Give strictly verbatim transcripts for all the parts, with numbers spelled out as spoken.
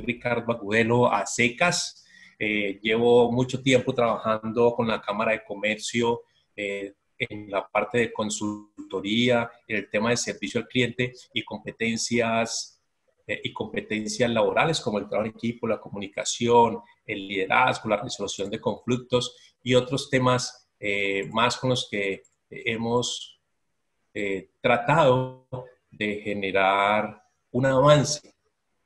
Ricardo Agudelo a secas. Eh, llevo mucho tiempo trabajando con la Cámara de Comercio eh, en la parte de consultoría, en el tema de servicio al cliente y competencias, eh, y competencias laborales como el trabajo en equipo, la comunicación, el liderazgo, la resolución de conflictos y otros temas eh, más con los que hemos eh, tratado de generar un avance.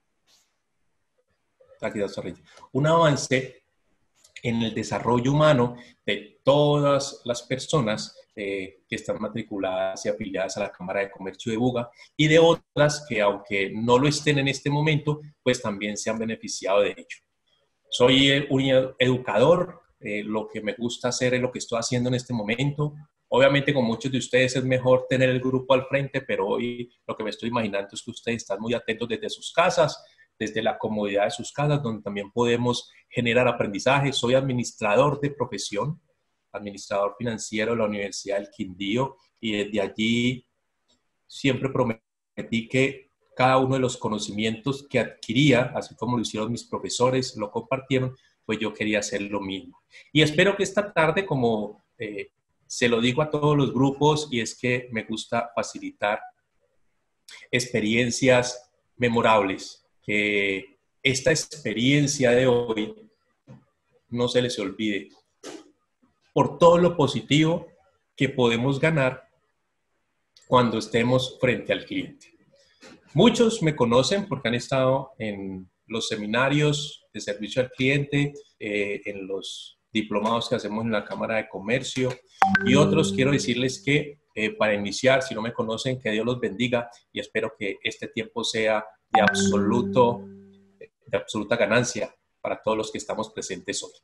Aquí está, un avance en el desarrollo humano de todas las personas eh, que están matriculadas y afiliadas a la Cámara de Comercio de Buga y de otras que, aunque no lo estén en este momento, pues también se han beneficiado de ello. Soy un educador, eh, lo que me gusta hacer es lo que estoy haciendo en este momento. Obviamente con muchos de ustedes es mejor tener el grupo al frente, pero hoy lo que me estoy imaginando es que ustedes están muy atentos desde sus casas, desde la comodidad de sus casas, donde también podemos generar aprendizaje. Soy administrador de profesión, administrador financiero de la Universidad del Quindío, y desde allí siempre prometí que cada uno de los conocimientos que adquiría, así como lo hicieron mis profesores, lo compartieron, pues yo quería hacer lo mismo. Y espero que esta tarde, como eh, se lo digo a todos los grupos, y es que me gusta facilitar experiencias memorables, que esta experiencia de hoy no se les olvide, por todo lo positivo que podemos ganar cuando estemos frente al cliente. Muchos me conocen porque han estado en los seminarios de servicio al cliente, eh, en los diplomados que hacemos en la Cámara de Comercio, y otros quiero decirles que eh, para iniciar, si no me conocen, que Dios los bendiga y espero que este tiempo sea de, absoluto, de absoluta ganancia para todos los que estamos presentes hoy.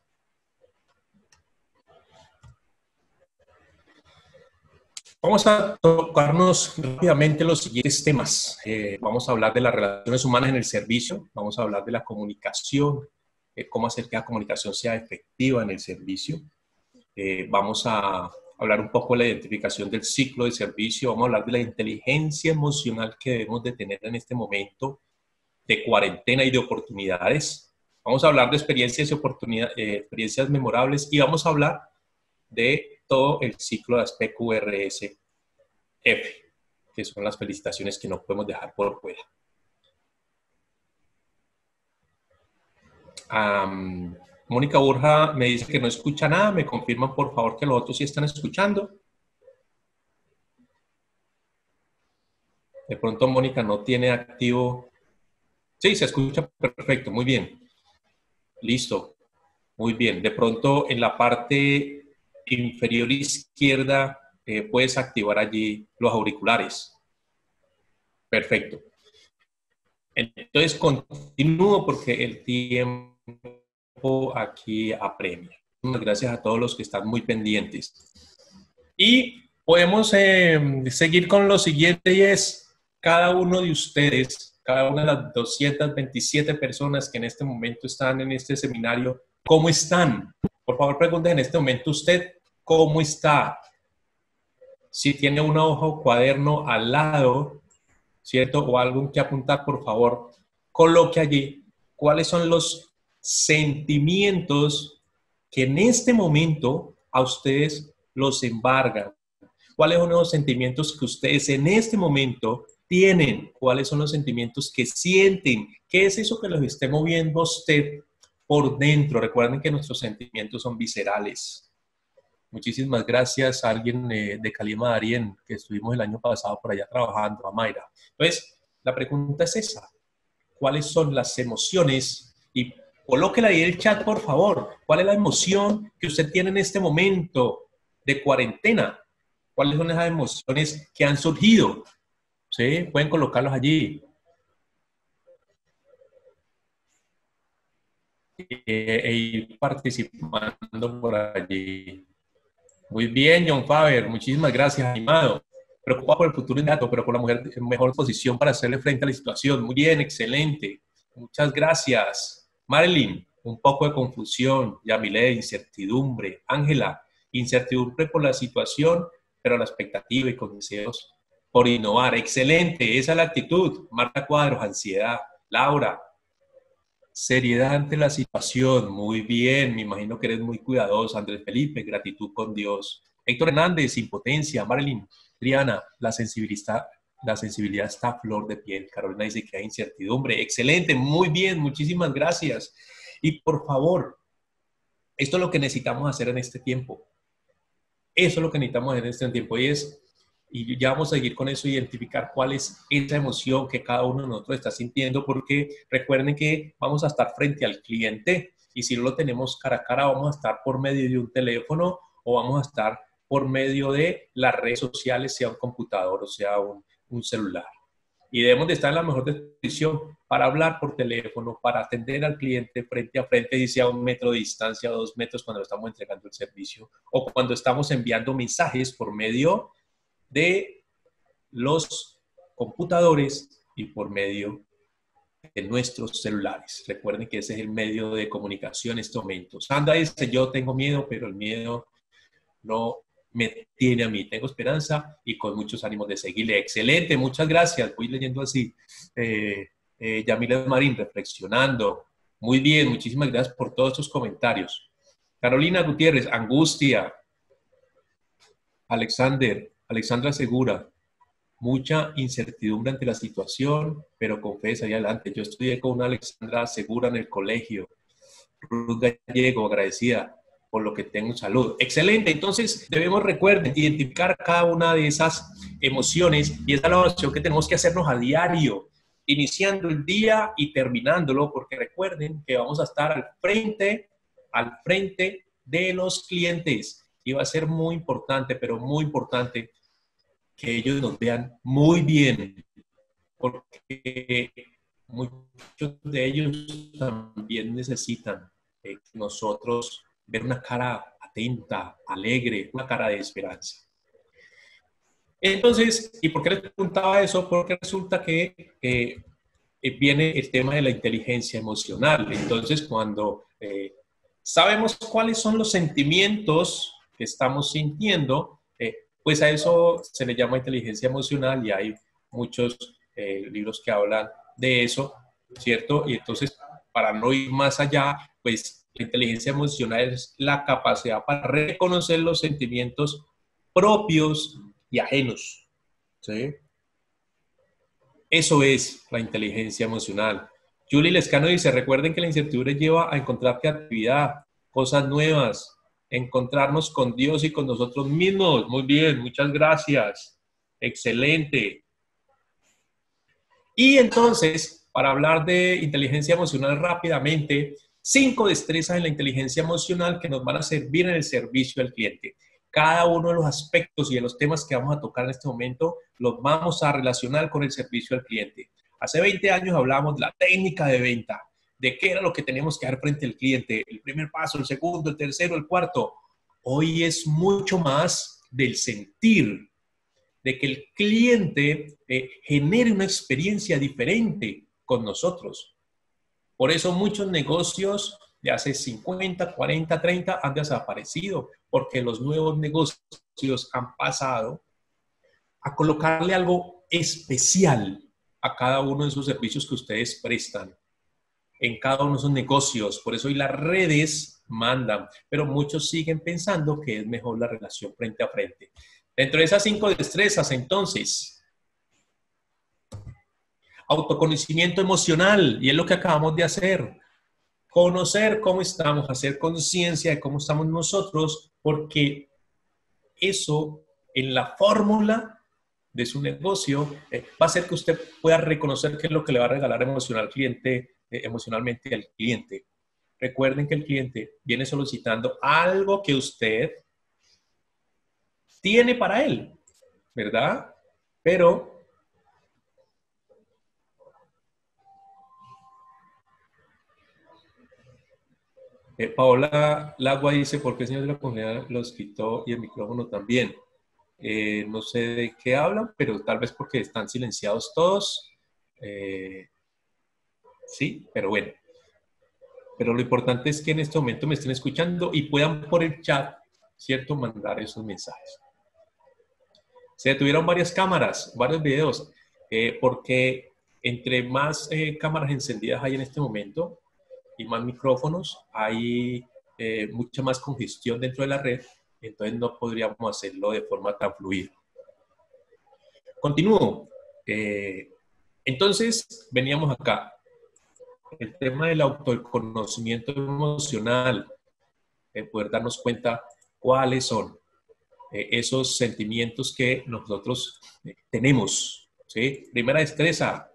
Vamos a tocarnos rápidamente los siguientes temas. Eh, vamos a hablar de las relaciones humanas en el servicio, vamos a hablar de la comunicación, eh, cómo hacer que la comunicación sea efectiva en el servicio. Eh, vamos a hablar un poco de la identificación del ciclo de servicio, vamos a hablar de la inteligencia emocional que debemos de tener en este momento de cuarentena y de oportunidades. Vamos a hablar de experiencias y oportunidades, eh, experiencias memorables, y vamos a hablar de todo el ciclo de A S P Q R S F, que son las felicitaciones que no podemos dejar por fuera. Um, Mónica Borja me dice que no escucha nada. ¿Me confirman, por favor, que los otros sí están escuchando? De pronto Mónica no tiene activo. Sí, se escucha perfecto, muy bien. Listo, muy bien. De pronto en la parte inferior izquierda eh, puedes activar allí los auriculares. Perfecto. Entonces continúo porque el tiempo aquí apremia. Muchas gracias a todos los que están muy pendientes. Y podemos eh, seguir con lo siguiente, y es cada uno de ustedes, cada una de las doscientas veintisiete personas que en este momento están en este seminario, ¿cómo están? Por favor, pregunten en este momento usted, ¿cómo está? Si tiene una hoja o cuaderno al lado, ¿cierto? O algo que apuntar, por favor, coloque allí cuáles son los sentimientos que en este momento a ustedes los embargan. ¿Cuáles son los sentimientos que ustedes en este momento tienen? ¿Cuáles son los sentimientos que sienten? ¿Qué es eso que los esté moviendo a usted por dentro? Recuerden que nuestros sentimientos son viscerales. Muchísimas gracias a alguien eh, de Calima Darien, que estuvimos el año pasado por allá trabajando, a Mayra. Entonces, la pregunta es esa. ¿Cuáles son las emociones? Y colóquela ahí en el chat, por favor. ¿Cuál es la emoción que usted tiene en este momento de cuarentena? ¿Cuáles son esas emociones que han surgido? ¿Sí? Pueden colocarlos allí. E ir participando por allí. Muy bien, John Faber, muchísimas gracias, animado. Preocupado por el futuro inmediato, pero con la mujer en mejor posición para hacerle frente a la situación. Muy bien, excelente. Muchas gracias. Marilyn, un poco de confusión. Yamile, incertidumbre. Ángela, incertidumbre por la situación, pero la expectativa y con deseos por innovar. Excelente, esa es la actitud. Marta Cuadros, ansiedad. Laura, Seriedad ante la situación. Muy bien, me imagino que eres muy cuidadoso. Andrés Felipe, gratitud con Dios. Héctor Hernández, impotencia. Marilyn, Triana, la sensibilidad, la sensibilidad está a flor de piel. Carolina dice que hay incertidumbre. Excelente, muy bien, muchísimas gracias. Y por favor, esto es lo que necesitamos hacer en este tiempo. Eso es lo que necesitamos hacer en este tiempo y es, y ya vamos a seguir con eso, identificar cuál es esa emoción que cada uno de nosotros está sintiendo, porque recuerden que vamos a estar frente al cliente y si no lo tenemos cara a cara, vamos a estar por medio de un teléfono o vamos a estar por medio de las redes sociales, sea un computador o sea un, un celular. Y debemos de estar en la mejor disposición para hablar por teléfono, para atender al cliente frente a frente, dice a un metro de distancia, a dos metros cuando estamos entregando el servicio, o cuando estamos enviando mensajes por medio de los computadores y por medio de nuestros celulares. Recuerden que ese es el medio de comunicación en estos momentos. Sandra dice, yo tengo miedo, pero el miedo no me tiene a mí. Tengo esperanza y con muchos ánimos de seguirle. Excelente, muchas gracias. Voy leyendo así. Eh, eh, Yamila Marín, reflexionando. Muy bien, muchísimas gracias por todos estos comentarios. Carolina Gutiérrez, angustia. Alexander, Alexandra Segura, mucha incertidumbre ante la situación, pero con fe hacia adelante. Yo estudié con una Alexandra Segura en el colegio. Ruth Gallego, agradecida por lo que tengo salud. Excelente, entonces debemos, recuerden, identificar cada una de esas emociones y esa es la oración que tenemos que hacernos a diario, iniciando el día y terminándolo, porque recuerden que vamos a estar al frente, al frente de los clientes y va a ser muy importante, pero muy importante que ellos nos vean muy bien, porque muchos de ellos también necesitan eh, que nosotros ver una cara atenta, alegre, una cara de esperanza. Entonces, ¿y por qué les preguntaba eso? Porque resulta que eh, viene el tema de la inteligencia emocional. Entonces, cuando eh, sabemos cuáles son los sentimientos que estamos sintiendo, eh, pues a eso se le llama inteligencia emocional y hay muchos eh, libros que hablan de eso, ¿cierto? Y entonces, para no ir más allá, pues la inteligencia emocional es la capacidad para reconocer los sentimientos propios y ajenos, ¿sí? Eso es la inteligencia emocional. Julie Lescano dice, recuerden que la incertidumbre lleva a encontrar creatividad, cosas nuevas, encontrarnos con Dios y con nosotros mismos. Muy bien, muchas gracias. Excelente. Y entonces, para hablar de inteligencia emocional rápidamente, cinco destrezas en la inteligencia emocional que nos van a servir en el servicio al cliente. Cada uno de los aspectos y de los temas que vamos a tocar en este momento los vamos a relacionar con el servicio al cliente. Hace veinte años hablábamos de la técnica de venta, de qué era lo que teníamos que hacer frente al cliente, el primer paso, el segundo, el tercero, el cuarto. Hoy es mucho más del sentir, de que el cliente eh, genere una experiencia diferente con nosotros. Por eso muchos negocios de hace cincuenta, cuarenta, treinta han desaparecido, porque los nuevos negocios han pasado a colocarle algo especial a cada uno de esos servicios que ustedes prestan, en cada uno de esos negocios. Por eso hoy las redes mandan, pero muchos siguen pensando que es mejor la relación frente a frente. Dentro de esas cinco destrezas, entonces, autoconocimiento emocional, y es lo que acabamos de hacer. Conocer cómo estamos, hacer conciencia de cómo estamos nosotros, porque eso en la fórmula de su negocio eh, va a hacer que usted pueda reconocer qué es lo que le va a regalar emocional al cliente, eh, emocionalmente al cliente. Recuerden que el cliente viene solicitando algo que usted tiene para él, ¿verdad? Pero Eh, Paola Lagua dice, ¿por qué el señor de la comunidad los quitó y el micrófono también? Eh, no sé de qué hablan, pero tal vez porque están silenciados todos. Eh, sí, pero bueno. Pero lo importante es que en este momento me estén escuchando y puedan por el chat, ¿cierto?, mandar esos mensajes. Se detuvieron varias cámaras, varios videos, eh, porque entre más eh, cámaras encendidas hay en este momento, y más micrófonos, hay eh, mucha más congestión dentro de la red, entonces no podríamos hacerlo de forma tan fluida. Continúo. Eh, entonces, veníamos acá. El tema del autoconocimiento emocional, el poder darnos cuenta cuáles son eh, esos sentimientos que nosotros eh, tenemos. ¿Sí? Primera destreza.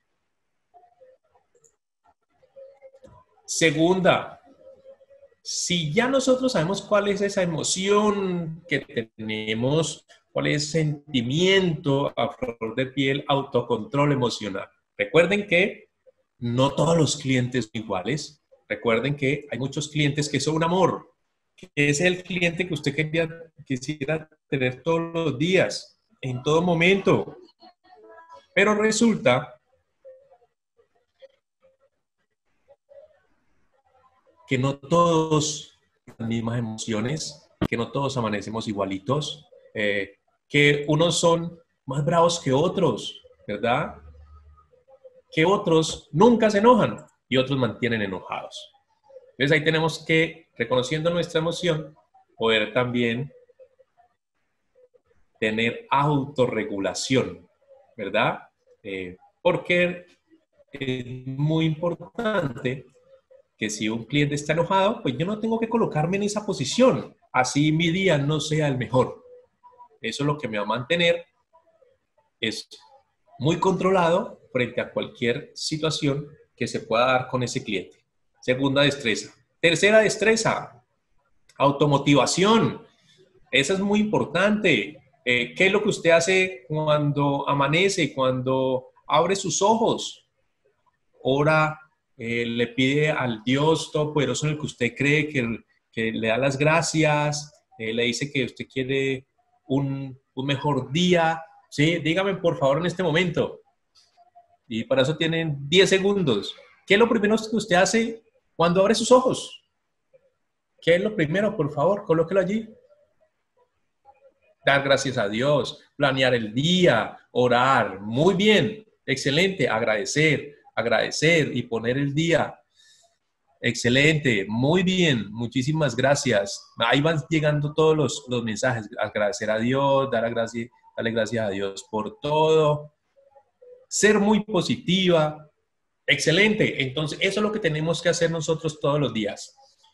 Segunda, si ya nosotros sabemos cuál es esa emoción que tenemos, cuál es el sentimiento a flor de piel, autocontrol emocional. Recuerden que no todos los clientes son iguales. Recuerden que hay muchos clientes que son un amor, que es el cliente que usted quería, quisiera tener todos los días, en todo momento. Pero resulta que no todos las mismas emociones, que no todos amanecemos igualitos, eh, que unos son más bravos que otros, ¿verdad? Que otros nunca se enojan y otros mantienen enojados. Entonces ahí tenemos que, reconociendo nuestra emoción, poder también tener autorregulación, ¿verdad? Eh, porque es muy importante que si un cliente está enojado, pues yo no tengo que colocarme en esa posición, así mi día no sea el mejor. Eso es lo que me va a mantener es muy controlado frente a cualquier situación que se pueda dar con ese cliente. Segunda destreza. Tercera destreza, automotivación. Esa es muy importante. Eh, ¿Qué es lo que usted hace cuando amanece, cuando abre sus ojos? Ora, eh, le pide al Dios Todopoderoso en el que usted cree, que, que le da las gracias, eh, le dice que usted quiere un, un mejor día. Sí, dígame por favor en este momento. Y para eso tienen diez segundos. ¿Qué es lo primero que usted hace cuando abre sus ojos? ¿Qué es lo primero? Por favor, colóquelo allí. Dar gracias a Dios, planear el día, orar. Muy bien, excelente. Agradecer, agradecer y poner el día. Excelente, muy bien, muchísimas gracias. Ahí van llegando todos los, los mensajes. Agradecer a Dios, dar a gracia, darle gracias a Dios por todo. Ser muy positiva. Excelente. Entonces, eso es lo que tenemos que hacer nosotros todos los días.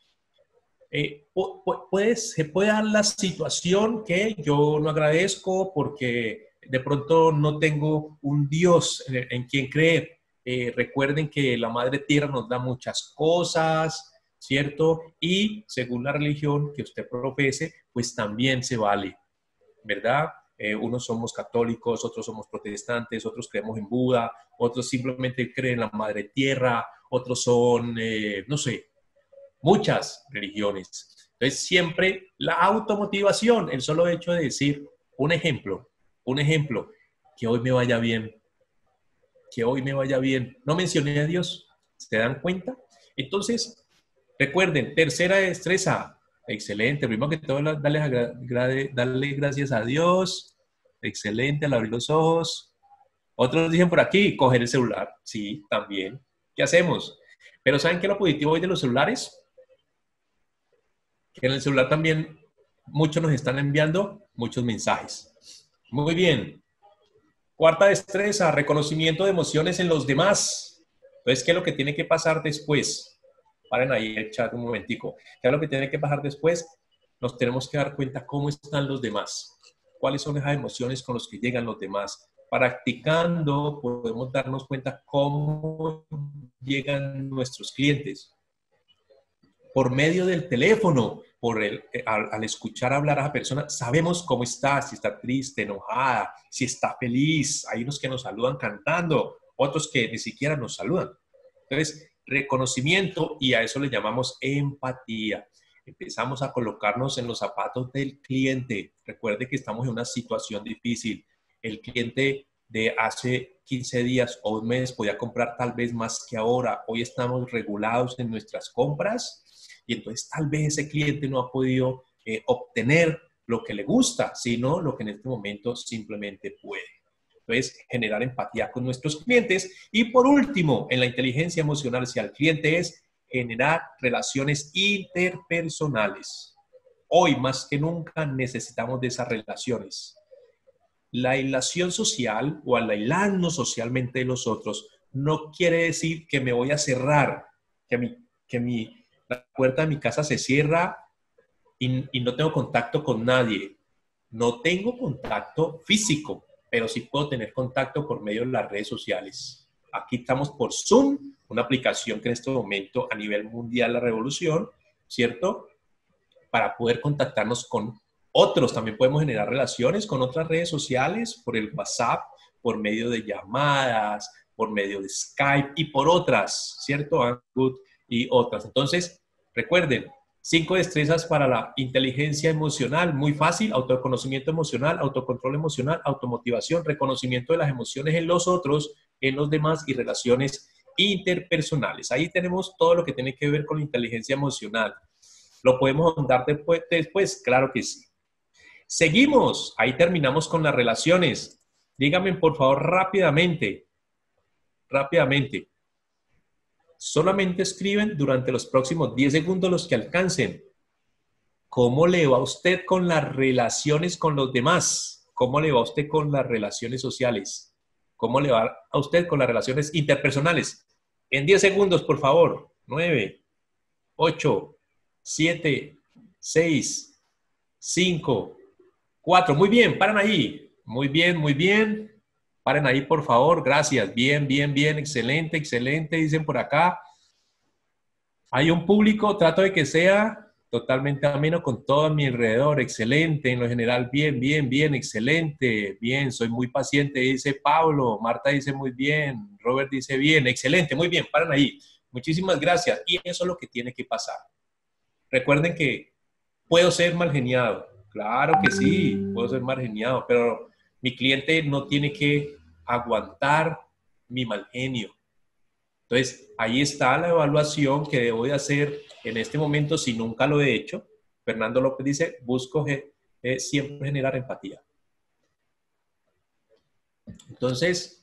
Eh, puede, se puede dar la situación que yo no agradezco porque de pronto no tengo un Dios en, en quien creer. Eh, recuerden que la Madre Tierra nos da muchas cosas, ¿cierto? Y según la religión que usted profese, pues también se vale, ¿verdad? Eh, unos somos católicos, otros somos protestantes, otros creemos en Buda, otros simplemente creen en la Madre Tierra, otros son, eh, no sé, muchas religiones. Entonces, siempre la automotivación, el solo hecho de decir un ejemplo, un ejemplo, que hoy me vaya bien, que hoy me vaya bien. No mencioné a Dios, ¿se dan cuenta? Entonces, recuerden, tercera destreza, excelente. Primero que todo, darle, darle gracias a Dios, excelente al abrir los ojos. Otros dicen por aquí, coger el celular, sí, también. ¿Qué hacemos? Pero ¿saben qué es lo positivo hoy de los celulares? Que en el celular también muchos nos están enviando muchos mensajes. Muy bien. Cuarta destreza, reconocimiento de emociones en los demás. Entonces, ¿qué es lo que tiene que pasar después? Paren ahí el chat un momentico. ¿Qué es lo que tiene que pasar después? Nos tenemos que dar cuenta cómo están los demás. ¿Cuáles son esas emociones con las que llegan los demás? Practicando podemos darnos cuenta cómo llegan nuestros clientes. Por medio del teléfono, por el, al, al escuchar hablar a la persona, sabemos cómo está, si está triste, enojada, si está feliz. Hay unos que nos saludan cantando, otros que ni siquiera nos saludan. Entonces, reconocimiento, y a eso le llamamos empatía. Empezamos a colocarnos en los zapatos del cliente. Recuerde que estamos en una situación difícil. El cliente de hace quince días o un mes podía comprar tal vez más que ahora. Hoy estamos regulados en nuestras compras y entonces tal vez ese cliente no ha podido eh, obtener lo que le gusta, sino lo que en este momento simplemente puede. Entonces, generar empatía con nuestros clientes. Y por último, en la inteligencia emocional, si al cliente es generar relaciones interpersonales. Hoy más que nunca necesitamos de esas relaciones. La aislación social o al aislarnos socialmente de los otros no quiere decir que me voy a cerrar, que, mi, que mi, la puerta de mi casa se cierra y, y no tengo contacto con nadie. No tengo contacto físico, pero sí puedo tener contacto por medio de las redes sociales. Aquí estamos por Zoom, una aplicación que en este momento a nivel mundial la revolución, ¿cierto? Para poder contactarnos con otros. También podemos generar relaciones con otras redes sociales, por el WhatsApp, por medio de llamadas, por medio de Skype y por otras, ¿cierto? Hangout y otras. Entonces, recuerden, cinco destrezas para la inteligencia emocional, muy fácil: autoconocimiento emocional, autocontrol emocional, automotivación, reconocimiento de las emociones en los otros, en los demás y relaciones interpersonales. Ahí tenemos todo lo que tiene que ver con la inteligencia emocional. ¿Lo podemos ahondar después, después? Claro que sí. Seguimos. Ahí terminamos con las relaciones. Díganme, por favor, rápidamente, rápidamente. Solamente escriben durante los próximos diez segundos los que alcancen. ¿Cómo le va a usted con las relaciones con los demás? ¿Cómo le va a usted con las relaciones sociales? ¿Cómo le va a usted con las relaciones interpersonales? En diez segundos, por favor. nueve, ocho, siete, seis, cinco, cuatro. Muy bien, paren ahí. Muy bien, muy bien. Paren ahí, por favor. Gracias. Bien, bien, bien. Excelente, excelente. Dicen por acá. Hay un público, trato de que sea totalmente ameno con todo a mi alrededor. Excelente. En lo general, bien, bien, bien. Excelente. Bien, soy muy paciente, dice Pablo. Marta dice muy bien. Robert dice bien. Excelente, muy bien. Paren ahí. Muchísimas gracias. Y eso es lo que tiene que pasar. Recuerden que puedo ser mal geniado. Claro que sí, puedo ser mal geniado, pero mi cliente no tiene que aguantar mi mal genio. Entonces, ahí está la evaluación que debo de hacer en este momento si nunca lo he hecho. Fernando López dice, busco eh, siempre generar empatía. Entonces,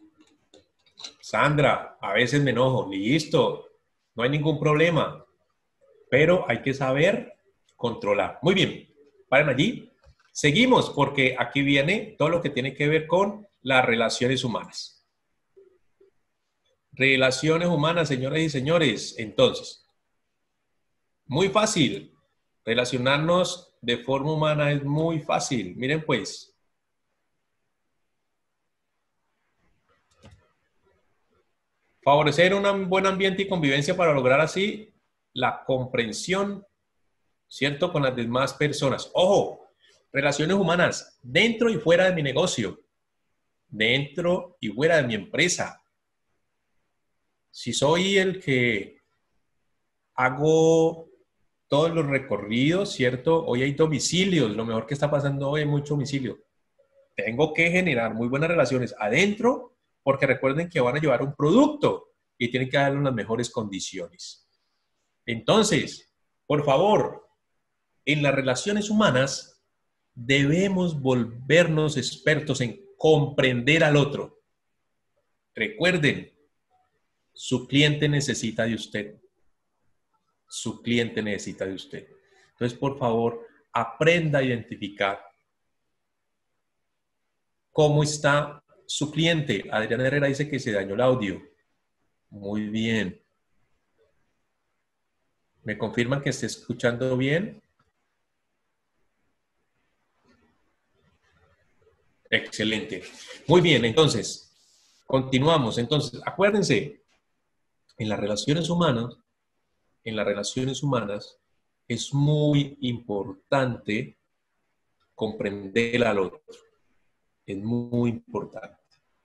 Sandra, a veces me enojo. Listo, no hay ningún problema, pero hay que saber controlar. Muy bien, paren allí. Seguimos porque aquí viene todo lo que tiene que ver con las relaciones humanas. Relaciones humanas, señoras y señores. Entonces, muy fácil. Relacionarnos de forma humana es muy fácil. Miren pues. Favorecer un buen ambiente y convivencia para lograr así la comprensión, ¿cierto?, con las demás personas. Ojo, relaciones humanas dentro y fuera de mi negocio, dentro y fuera de mi empresa. Si soy el que hago todos los recorridos, ¿cierto? Hoy hay domicilios, lo mejor que está pasando hoy es mucho domicilio. Tengo que generar muy buenas relaciones adentro, porque recuerden que van a llevar un producto y tienen que darle unas mejores condiciones. Entonces, por favor, en las relaciones humanas debemos volvernos expertos en comprender al otro. Recuerden, su cliente necesita de usted. Su cliente necesita de usted. Entonces, por favor, aprenda a identificar cómo está su cliente. Adriana Herrera dice que se dañó el audio. Muy bien. ¿Me confirman que esté escuchando bien? Excelente. Muy bien, entonces, continuamos. Entonces, acuérdense, en las relaciones humanas, en las relaciones humanas, es muy importante comprender al otro. Es muy importante.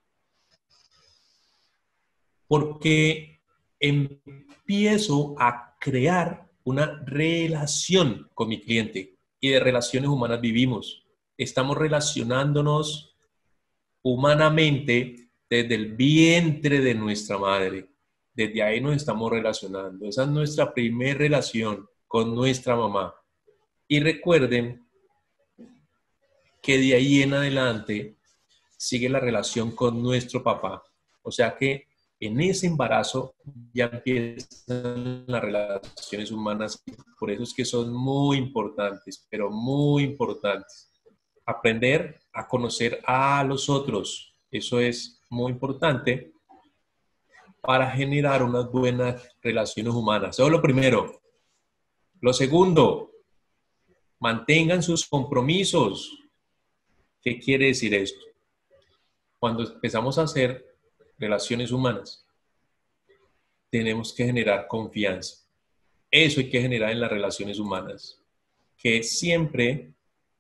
Porque empiezo a crear una relación con mi cliente. Y de relaciones humanas vivimos. Estamos relacionándonos humanamente desde el vientre de nuestra madre. Desde ahí nos estamos relacionando. Esa es nuestra primera relación con nuestra mamá. Y recuerden que de ahí en adelante sigue la relación con nuestro papá. O sea que En ese embarazo ya empiezan las relaciones humanas, por eso es que son muy importantes, pero muy importantes. Aprender a conocer a los otros, eso es muy importante para generar unas buenas relaciones humanas. Eso es lo primero. Lo segundo, mantengan sus compromisos. ¿Qué quiere decir esto? Cuando empezamos a hacer relaciones humanas, tenemos que generar confianza. Eso hay que generar en las relaciones humanas. Que siempre,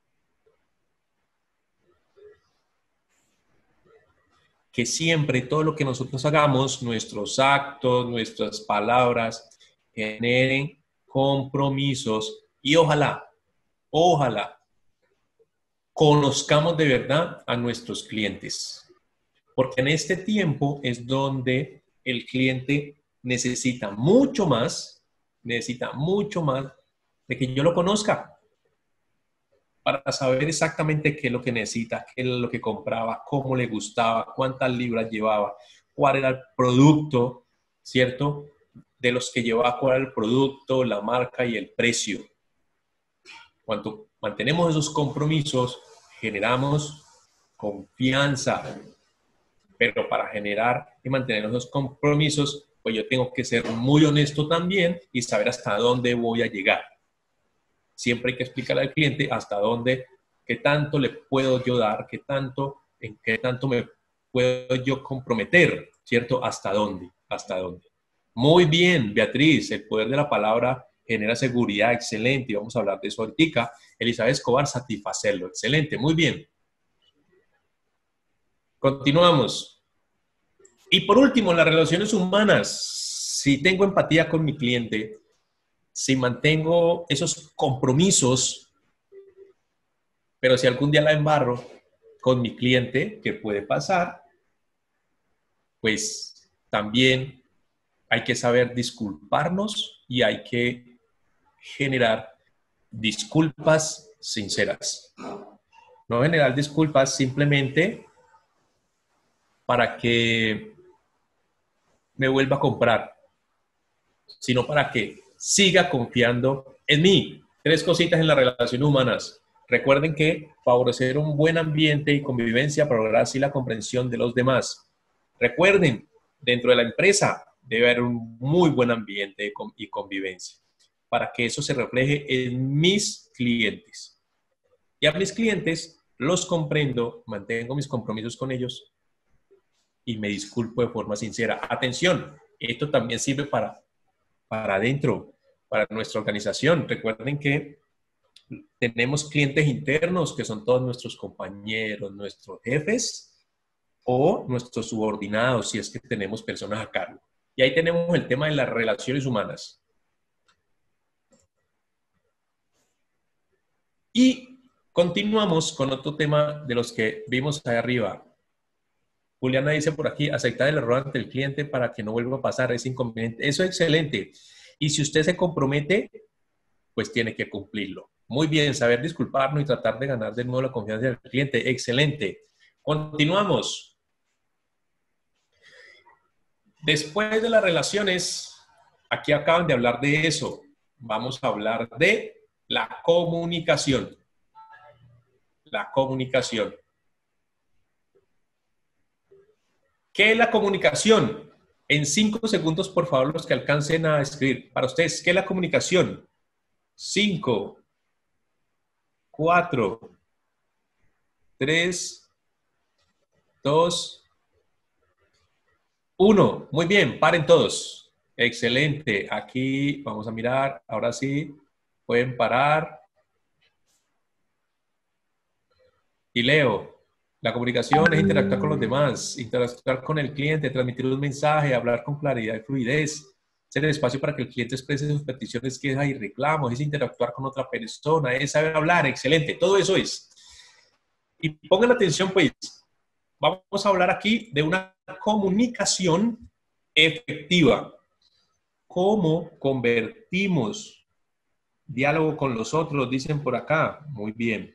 que siempre todo lo que nosotros hagamos, nuestros actos, nuestras palabras, generen compromisos y ojalá, ojalá, conozcamos de verdad a nuestros clientes. Porque en este tiempo es donde el cliente necesita mucho más, necesita mucho más de que yo lo conozca para saber exactamente qué es lo que necesita, qué es lo que compraba, cómo le gustaba, cuántas libras llevaba, cuál era el producto, ¿cierto? De los que llevaba, cuál era el producto, la marca y el precio. Cuando mantenemos esos compromisos, generamos confianza. Pero para generar y mantener esos compromisos, pues yo tengo que ser muy honesto también y saber hasta dónde voy a llegar. Siempre hay que explicarle al cliente hasta dónde, qué tanto le puedo yo dar, qué tanto, en qué tanto me puedo yo comprometer, ¿cierto? ¿Hasta dónde? ¿Hasta dónde? Muy bien, Beatriz, el poder de la palabra genera seguridad, excelente, y vamos a hablar de eso ahorita. Elizabeth Escobar, satisfacerlo, excelente, muy bien. Continuamos. Y por último, las relaciones humanas. Si tengo empatía con mi cliente, si mantengo esos compromisos, pero si algún día la embarro con mi cliente, ¿qué puede pasar? Pues también hay que saber disculparnos y hay que generar disculpas sinceras. No generar disculpas simplemente para que me vuelva a comprar, sino para que siga confiando en mí. Tres cositas en las relaciones humanas. Recuerden que favorecer un buen ambiente y convivencia para lograr así la comprensión de los demás. Recuerden, dentro de la empresa debe haber un muy buen ambiente y convivencia para que eso se refleje en mis clientes. Y a mis clientes los comprendo, mantengo mis compromisos con ellos y me disculpo de forma sincera. Atención, esto también sirve para, para adentro, para nuestra organización. Recuerden que tenemos clientes internos que son todos nuestros compañeros, nuestros jefes o nuestros subordinados, si es que tenemos personas a cargo. Y ahí tenemos el tema de las relaciones humanas. Y continuamos con otro tema de los que vimos ahí arriba. Juliana dice por aquí, aceptar el error ante el cliente para que no vuelva a pasar, es inconveniente. Eso es excelente. Y si usted se compromete, pues tiene que cumplirlo. Muy bien, saber disculparnos y tratar de ganar de nuevo la confianza del cliente. Excelente. Continuamos. Después de las relaciones, aquí acaban de hablar de eso. Vamos a hablar de la comunicación. La comunicación. ¿Qué es la comunicación? En cinco segundos, por favor, los que alcancen a escribir. Para ustedes, ¿qué es la comunicación? Cinco, cuatro, tres, dos, uno. Muy bien, paren todos. Excelente. Aquí vamos a mirar. Ahora sí, pueden parar. Y leo. La comunicación es interactuar con los demás, interactuar con el cliente, transmitir un mensaje, hablar con claridad y fluidez, ser el espacio para que el cliente exprese sus peticiones, quejas y reclamos, es interactuar con otra persona, es saber hablar, excelente, todo eso es. Y pongan atención, pues, vamos a hablar aquí de una comunicación efectiva. ¿Cómo convertimos diálogo con los otros? Dicen por acá. Muy bien.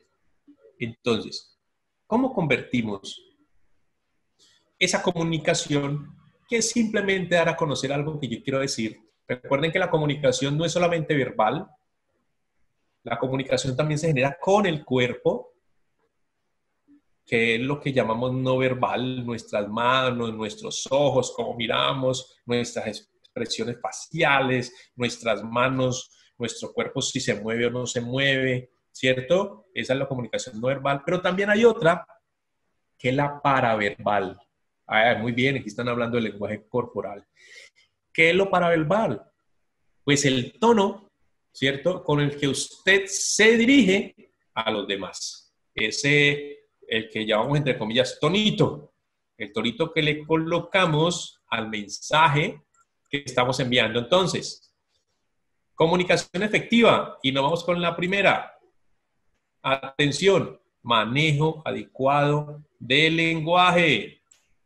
Entonces, ¿cómo convertimos esa comunicación que es simplemente dar a conocer algo que yo quiero decir. Recuerden que la comunicación no es solamente verbal, la comunicación también se genera con el cuerpo, que es lo que llamamos no verbal, nuestras manos, nuestros ojos, cómo miramos, nuestras expresiones faciales, nuestras manos, nuestro cuerpo si se mueve o no se mueve, ¿cierto? Esa es la comunicación no verbal, pero también hay otra, que es la paraverbal. Ah, muy bien, aquí están hablando del lenguaje corporal. ¿Qué es lo paraverbal? Pues el tono, ¿cierto?, con el que usted se dirige a los demás. Ese, el que llamamos entre comillas tonito, el tonito que le colocamos al mensaje que estamos enviando. Entonces, comunicación efectiva, y nos vamos con la primera. Atención, manejo adecuado del lenguaje.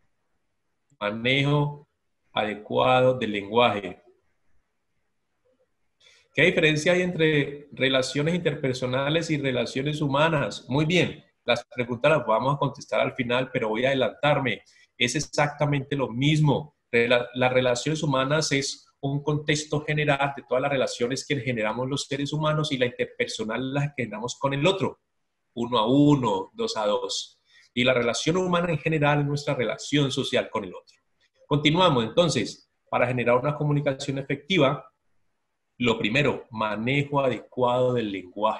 Manejo adecuado del lenguaje. ¿Qué diferencia hay entre relaciones interpersonales y relaciones humanas? Muy bien, las preguntas las vamos a contestar al final, pero voy a adelantarme. Es exactamente lo mismo. Las relaciones humanas es un contexto general de todas las relaciones que generamos los seres humanos, y la interpersonal las que generamos con el otro, uno a uno, dos a dos. Y la relación humana en general es nuestra relación social con el otro. Continuamos entonces. Para generar una comunicación efectiva, lo primero, manejo adecuado del lenguaje.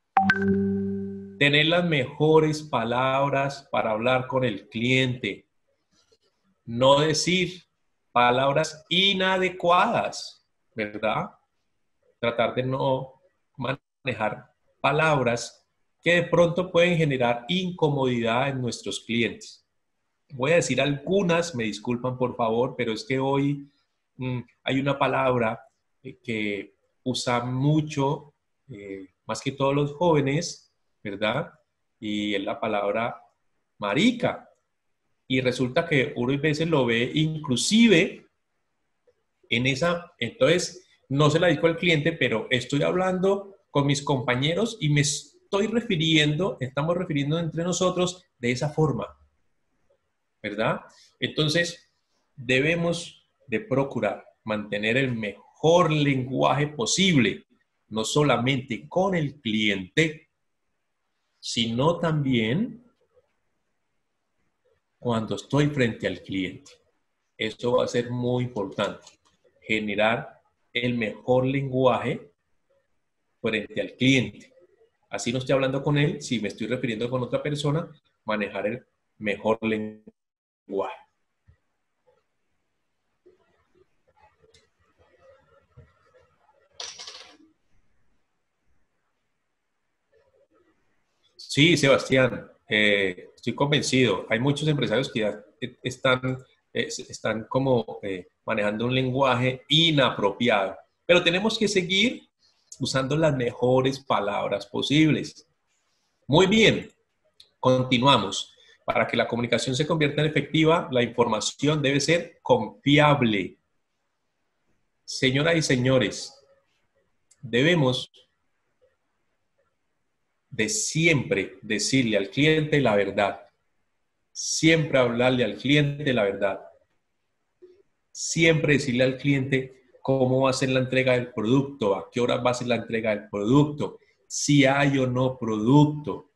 Tener las mejores palabras para hablar con el cliente. No decir palabras inadecuadas, ¿verdad? Tratar de no manejar palabras que de pronto pueden generar incomodidad en nuestros clientes. Voy a decir algunas, me disculpan por favor, pero es que hoy mmm, hay una palabra que usan mucho, eh, más que todos los jóvenes, ¿verdad? Y es la palabra marica. Y resulta que uno a veces lo ve inclusive en esa, entonces no se la digo al cliente, pero estoy hablando con mis compañeros y me estoy refiriendo, estamos refiriendo entre nosotros de esa forma, ¿verdad? Entonces debemos de procurar mantener el mejor lenguaje posible, no solamente con el cliente, sino también cuando estoy frente al cliente. Esto va a ser muy importante, generar el mejor lenguaje frente al cliente. Así no estoy hablando con él, si me estoy refiriendo con otra persona, manejar el mejor lenguaje. Sí, Sebastián, eh, estoy convencido. Hay muchos empresarios que ya están, eh, están como eh, manejando un lenguaje inapropiado, pero tenemos que seguir usando las mejores palabras posibles. Muy bien, continuamos. Para que la comunicación se convierta en efectiva, la información debe ser confiable. Señoras y señores, debemos de siempre decirle al cliente la verdad. Siempre hablarle al cliente la verdad. Siempre decirle al cliente cómo va a ser la entrega del producto, a qué hora va a ser la entrega del producto, si hay o no producto.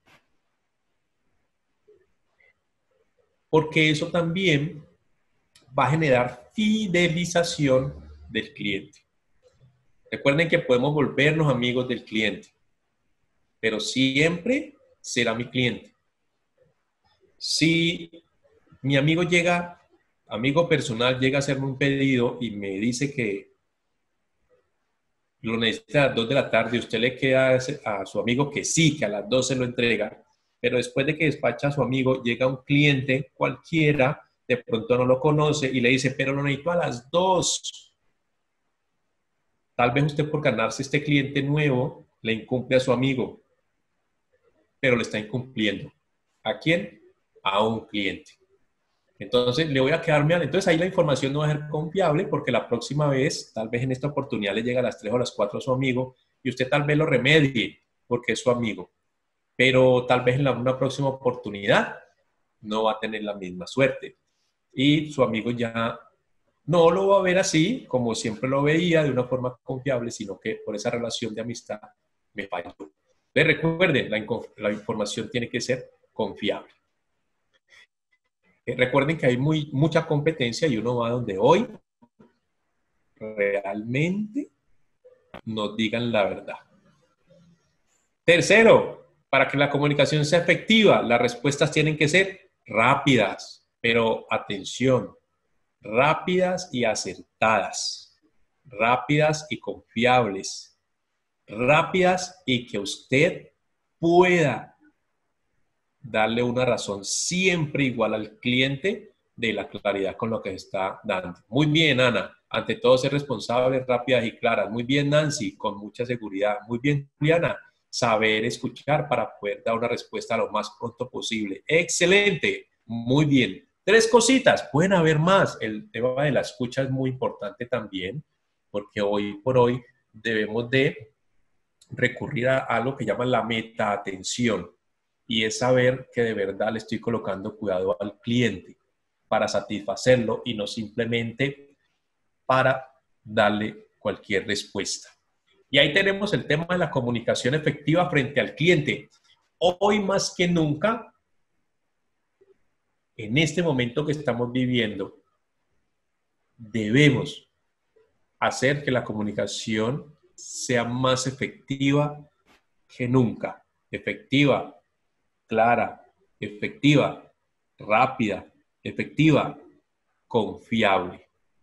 Porque eso también va a generar fidelización del cliente. Recuerden que podemos volvernos amigos del cliente, pero siempre será mi cliente. Si mi amigo llega, amigo personal, llega a hacerme un pedido y me dice que lo necesita a las dos de la tarde, usted le queda a su amigo que sí, que a las dos se lo entrega, pero después de que despacha a su amigo, llega un cliente cualquiera, de pronto no lo conoce y le dice, pero lo necesito a las dos. Tal vez usted, por ganarse este cliente nuevo, le incumple a su amigo, pero le está incumpliendo. ¿A quién? A un cliente. Entonces, le voy a quedar mal. Entonces, ahí la información no va a ser confiable, porque la próxima vez, tal vez en esta oportunidad le llega a las tres o a las cuatro a su amigo y usted tal vez lo remedie porque es su amigo. Pero tal vez en la, una próxima oportunidad no va a tener la misma suerte. Y su amigo ya no lo va a ver así, como siempre lo veía, de una forma confiable, sino que por esa relación de amistad me falló. Entonces, recuerden, la, la información tiene que ser confiable. Eh, recuerden que hay muy, mucha competencia y uno va donde hoy realmente nos digan la verdad. Tercero, para que la comunicación sea efectiva, las respuestas tienen que ser rápidas, pero atención, rápidas y acertadas, rápidas y confiables, rápidas y que usted pueda darle una razón siempre igual al cliente de la claridad con lo que está dando. Muy bien, Ana. Ante todo, ser responsables, rápidas y claras. Muy bien, Nancy, con mucha seguridad. Muy bien, Juliana. Saber escuchar para poder dar una respuesta lo más pronto posible. Excelente. Muy bien. Tres cositas. Pueden haber más. El tema de la escucha es muy importante también, porque hoy por hoy debemos de recurrir a algo que llaman la meta-atención. Y es saber que de verdad le estoy colocando cuidado al cliente para satisfacerlo y no simplemente para darle cualquier respuesta. Y ahí tenemos el tema de la comunicación efectiva frente al cliente. Hoy más que nunca, en este momento que estamos viviendo, debemos hacer que la comunicación sea más efectiva que nunca. Efectiva, clara, efectiva, rápida, efectiva, confiable.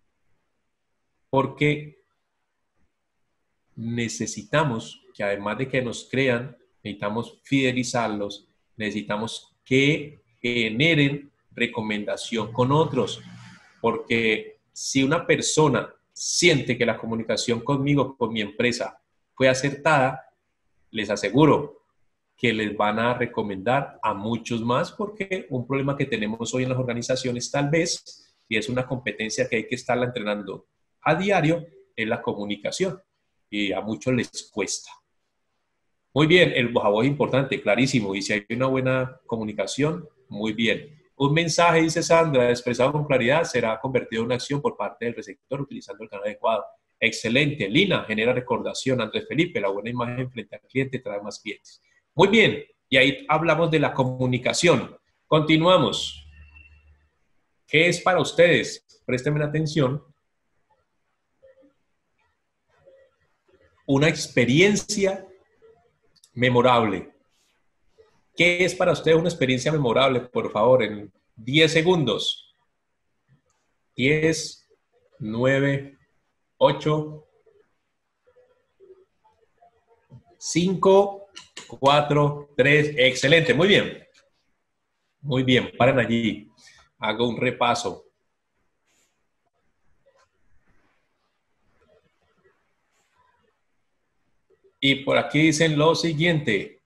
Porque necesitamos que además de que nos crean, necesitamos fidelizarlos, necesitamos que generen recomendación con otros. Porque si una persona siente que la comunicación conmigo, con mi empresa, fue acertada, les aseguro que les van a recomendar a muchos más, porque un problema que tenemos hoy en las organizaciones tal vez, y es una competencia que hay que estarla entrenando a diario, es la comunicación, y a muchos les cuesta. Muy bien, el voz a voz es importante, clarísimo, y si hay una buena comunicación, muy bien. Un mensaje, dice Sandra, expresado con claridad, será convertido en una acción por parte del receptor utilizando el canal adecuado. Excelente. Lina, genera recordación. Andrés Felipe, la buena imagen frente al cliente trae más clientes. Muy bien, y ahí hablamos de la comunicación. Continuamos. ¿Qué es para ustedes? Préstenme atención. Una experiencia memorable. ¿Qué es para ustedes una experiencia memorable? Por favor, en diez segundos. diez, nueve, ocho, cinco, cuatro, tres. Excelente, muy bien. Muy bien, paren allí. Hago un repaso. Y por aquí dicen lo siguiente.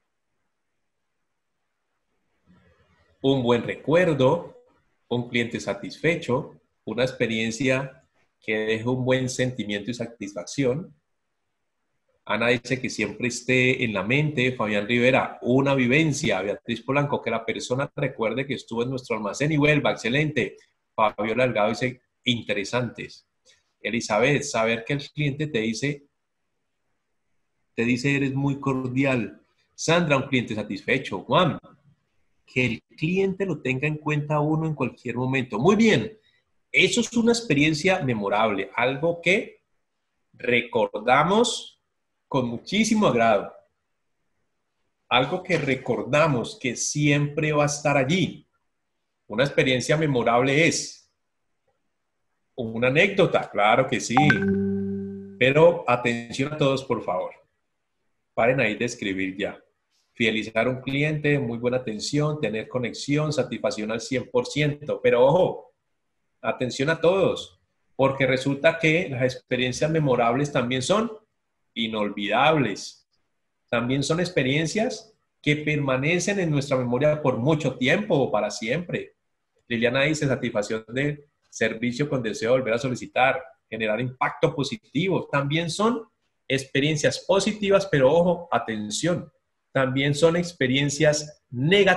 Un buen recuerdo, un cliente satisfecho, una experiencia que deje un buen sentimiento y satisfacción. Ana dice que siempre esté en la mente. Fabián Rivera, una vivencia. Beatriz Polanco, que la persona recuerde que estuvo en nuestro almacén y vuelva. Excelente. Fabiola Delgado dice, interesantes. Elizabeth, saber que el cliente te dice, te dice, eres muy cordial. Sandra, un cliente satisfecho. Juan, que el cliente lo tenga en cuenta uno en cualquier momento. Muy bien. Eso es una experiencia memorable, algo que recordamos con muchísimo agrado. Algo que recordamos que siempre va a estar allí. Una experiencia memorable es una anécdota, claro que sí. Pero atención a todos, por favor. Paren ahí de escribir ya. Fidelizar a un cliente, muy buena atención, tener conexión, satisfacción al cien por ciento. Pero ojo, atención a todos, porque resulta que las experiencias memorables también son inolvidables. También son experiencias que permanecen en nuestra memoria por mucho tiempo o para siempre. Liliana dice, satisfacción de servicio con deseo de volver a solicitar, generar impacto positivo. También son experiencias positivas, pero ojo, atención, también son experiencias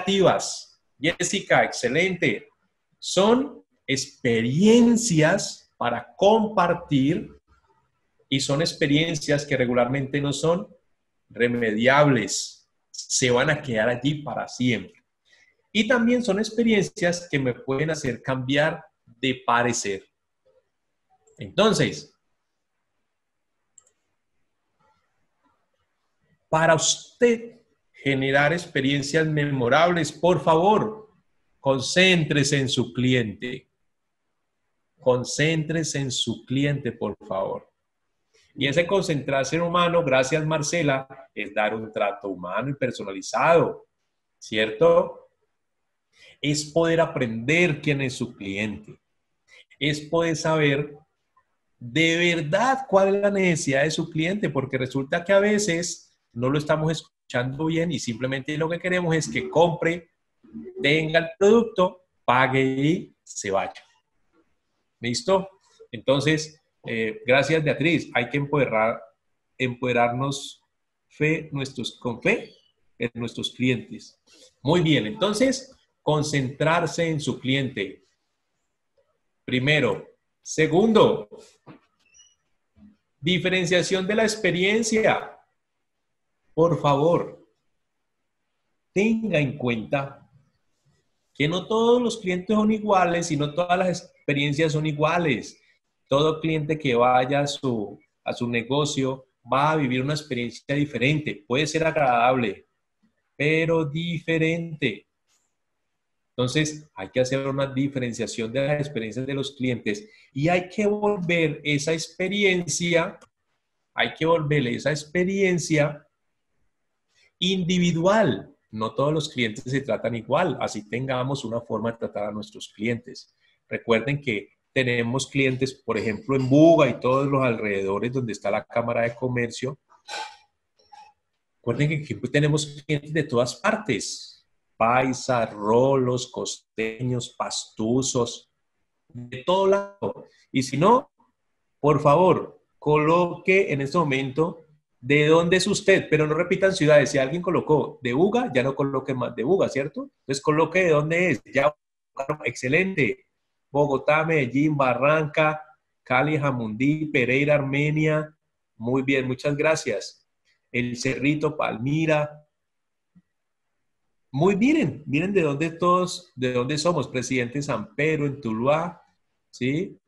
negativas. Jessica, excelente. Son experiencias para compartir y son experiencias que regularmente no son remediables, se van a quedar allí para siempre. Y también son experiencias que me pueden hacer cambiar de parecer. Entonces, para usted generar experiencias memorables, por favor, concéntrese en su cliente. Concéntrese en su cliente, por favor. Y ese concentrarse en humano, gracias Marcela, es dar un trato humano y personalizado, ¿cierto? Es poder aprender quién es su cliente. Es poder saber de verdad cuál es la necesidad de su cliente, porque resulta que a veces no lo estamos escuchando bien y simplemente lo que queremos es que compre, tenga el producto, pague y se vaya. ¿Listo? Entonces, eh, gracias Beatriz, hay que empoderar, empoderarnos fe, nuestros, con fe en nuestros clientes. Muy bien, entonces, concentrarse en su cliente. Primero. Segundo, diferenciación de la experiencia. Por favor, tenga en cuenta que no todos los clientes son iguales y no todas las experiencias son iguales. Todo cliente que vaya a su, a su negocio va a vivir una experiencia diferente. Puede ser agradable, pero diferente. Entonces, hay que hacer una diferenciación de las experiencias de los clientes y hay que volver esa experiencia, hay que volverle esa experiencia individual. No todos los clientes se tratan igual, así tengamos una forma de tratar a nuestros clientes. Recuerden que tenemos clientes, por ejemplo, en Buga y todos los alrededores donde está la Cámara de Comercio. Recuerden que aquí tenemos clientes de todas partes. Paisas, rolos, costeños, pastuzos, de todo lado. Y si no, por favor, coloque en este momento de dónde es usted, pero no repitan ciudades. Si alguien colocó de Buga, ya no coloque más de Buga, ¿cierto? Entonces coloque de dónde es. Ya, excelente. Bogotá, Medellín, Barranca, Cali, Jamundí, Pereira, Armenia. Muy bien, muchas gracias. El Cerrito, Palmira. Muy bien, miren de dónde todos, de dónde somos, Presidente San Pedro, en Tuluá, ¿sí?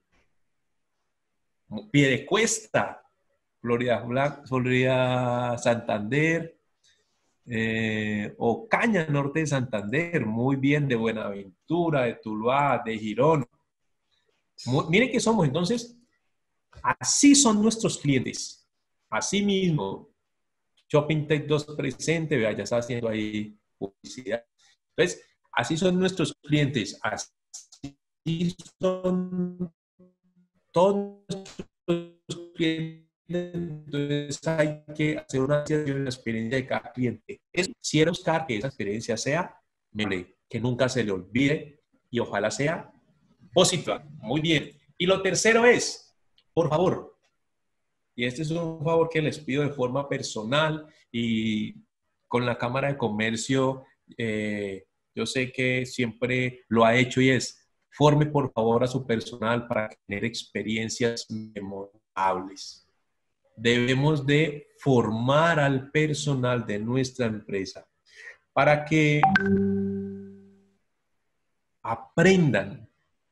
Piedecuesta, Florida, Florida Santander, eh, Ocaña, norte de Santander, muy bien, de Buenaventura, de Tuluá, de Girón. Muy, miren que somos, entonces, así son nuestros clientes, así mismo. Shopping Tech dos presente, vea, ya está haciendo ahí publicidad. Entonces, así son nuestros clientes, así son todos nuestros clientes. Entonces, hay que hacer una experiencia de cada cliente. Es quiero buscar que esa experiencia sea memorable, que nunca se le olvide y ojalá sea positiva. Muy bien. Y lo tercero es, por favor, y este es un favor que les pido de forma personal y con la Cámara de Comercio, eh, yo sé que siempre lo ha hecho y es, forme por favor a su personal para tener experiencias memorables. Debemos de formar al personal de nuestra empresa para que aprendan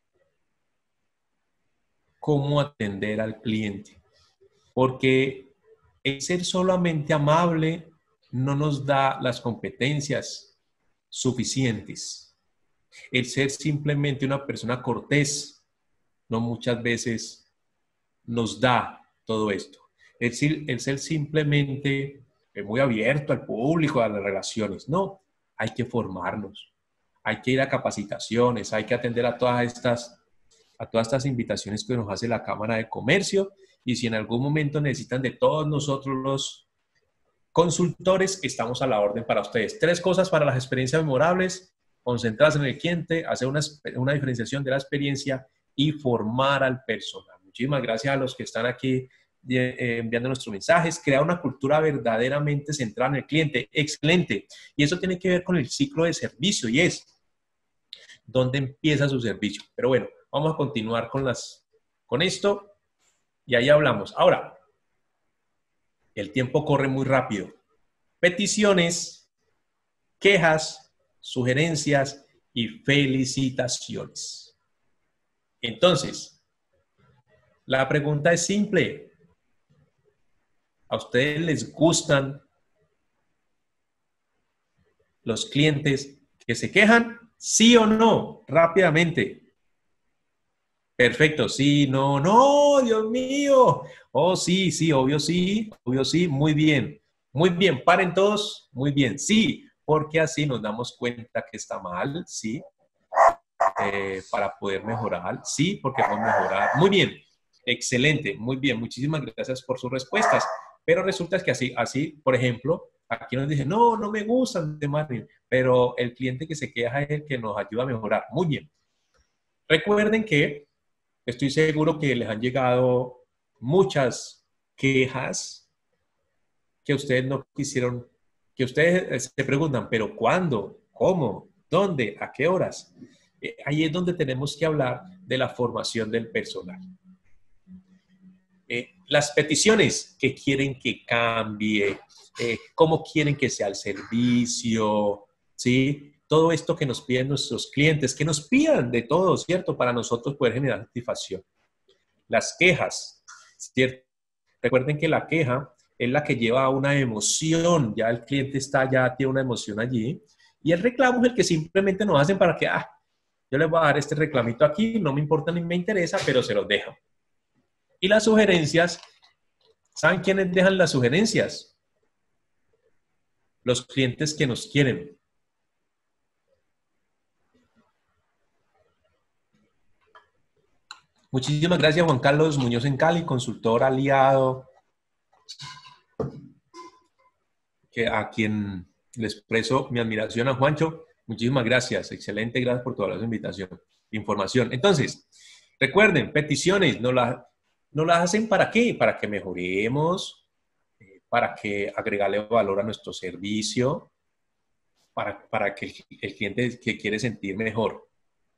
cómo atender al cliente. Porque el ser solamente amable no nos da las competencias suficientes. El ser simplemente una persona cortés no muchas veces nos da todo esto. El ser, el ser simplemente muy abierto al público, a las relaciones. No, hay que formarnos. Hay que ir a capacitaciones, hay que atender a todas estas, a todas estas invitaciones que nos hace la Cámara de Comercio. Y si en algún momento necesitan de todos nosotros los consultores, estamos a la orden para ustedes. Tres cosas para las experiencias memorables: concentrarse en el cliente, hacer una, una diferenciación de la experiencia y formar al personal. Muchísimas gracias a los que están aquí eh, enviando nuestros mensajes. Crear una cultura verdaderamente centrada en el cliente. Excelente. Y eso tiene que ver con el ciclo de servicio y es dónde empieza su servicio. Pero bueno, vamos a continuar con las Con esto, y ahí hablamos. Ahora, el tiempo corre muy rápido. Peticiones, quejas, sugerencias y felicitaciones. Entonces, la pregunta es simple. ¿A ustedes les gustan los clientes que se quejan? ¿Sí o no? Rápidamente. Perfecto, sí, no, no, Dios mío. Oh, sí, sí, obvio sí, obvio sí, muy bien. Muy bien, paren todos, muy bien, sí, porque así nos damos cuenta que está mal, sí, eh, para poder mejorar, sí, porque vamos a mejorar. Muy bien, excelente, muy bien, muchísimas gracias por sus respuestas. Pero resulta que así, así, por ejemplo, aquí nos dicen, no, no me gustan de marketing, pero el cliente que se queja es el que nos ayuda a mejorar. Muy bien. Recuerden que estoy seguro que les han llegado muchas quejas que ustedes no quisieron, que ustedes se preguntan, pero ¿cuándo? ¿Cómo? ¿Dónde? ¿A qué horas? Eh, ahí es donde tenemos que hablar de la formación del personal. Eh, las peticiones que quieren que cambie, eh, cómo quieren que sea el servicio, ¿sí? Todo esto que nos piden nuestros clientes, que nos pidan de todo, ¿cierto? Para nosotros poder generar satisfacción. Las quejas, ¿cierto? Recuerden que la queja es la que lleva a una emoción, ya el cliente está, ya tiene una emoción allí, y el reclamo es el que simplemente nos hacen para que, ah, yo les voy a dar este reclamito aquí, no me importa ni me interesa, pero se los dejo. Y las sugerencias, ¿saben quiénes dejan las sugerencias? Los clientes que nos quieren. Muchísimas gracias, Juan Carlos Muñoz en Cali, consultor aliado, que a quien le expreso mi admiración a Juancho. Muchísimas gracias, excelente, gracias por toda la invitación, información. Entonces, recuerden, peticiones, ¿no las, no las hacen para qué? Para que mejoremos, eh, para que agregarle valor a nuestro servicio, para, para que el, el cliente que quiere sentir mejor.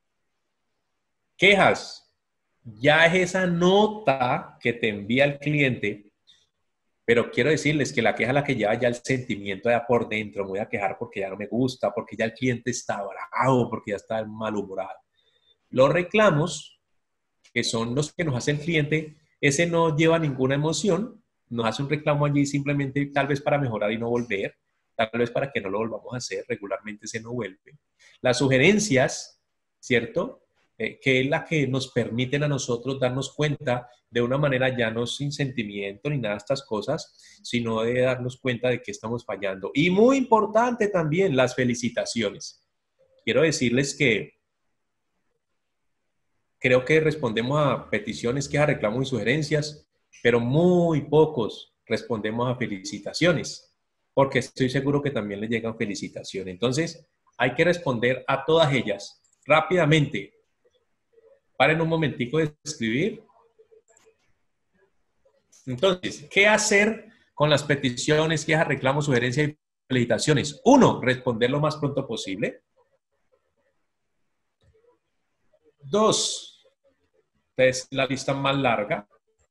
Quejas, ya es esa nota que te envía el cliente. Pero quiero decirles que la queja es la que lleva ya el sentimiento de por dentro. Me voy a quejar porque ya no me gusta, porque ya el cliente está bravo, porque ya está malhumorado. Los reclamos, que son los que nos hace el cliente, ese no lleva ninguna emoción. Nos hace un reclamo allí simplemente tal vez para mejorar y no volver, tal vez para que no lo volvamos a hacer, regularmente se no vuelve. Las sugerencias, ¿cierto? Eh, que es la que nos permiten a nosotros darnos cuenta de una manera ya no sin sentimiento ni nada de estas cosas, sino de darnos cuenta de que estamos fallando. Y muy importante también, las felicitaciones. Quiero decirles que creo que respondemos a peticiones, quejas, reclamos y sugerencias, pero muy pocos respondemos a felicitaciones, porque estoy seguro que también les llegan felicitaciones. Entonces, hay que responder a todas ellas rápidamente. Paren un momentico de escribir. Entonces, ¿qué hacer con las peticiones, quejas, reclamos, sugerencias y felicitaciones? Uno, responder lo más pronto posible. Dos, es la lista más larga.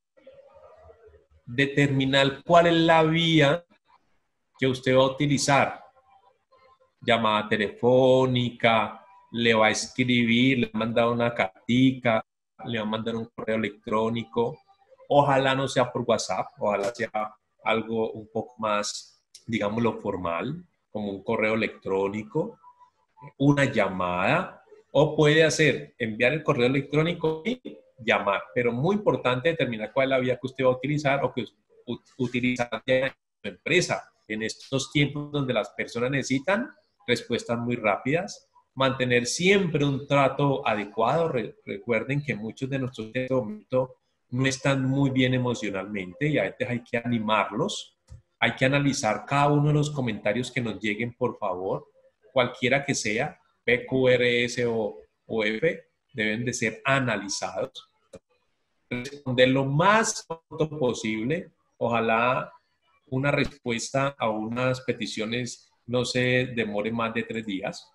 Determinar cuál es la vía que usted va a utilizar. Llamada telefónica, le va a escribir, le va a mandar una cartica, le va a mandar un correo electrónico. Ojalá no sea por WhatsApp, ojalá sea algo un poco más, digámoslo, formal, como un correo electrónico, una llamada, o puede hacer enviar el correo electrónico y llamar. Pero muy importante determinar cuál es la vía que usted va a utilizar o que utilizar en su empresa. En estos tiempos donde las personas necesitan respuestas muy rápidas, mantener siempre un trato adecuado. Re recuerden que muchos de nuestros en este momento no están muy bien emocionalmente y a veces hay que animarlos. Hay que analizar cada uno de los comentarios que nos lleguen, por favor, cualquiera que sea, P, Q, R, S o, o F, deben de ser analizados. Responder lo más pronto posible. Ojalá una respuesta a unas peticiones no se demore más de tres días.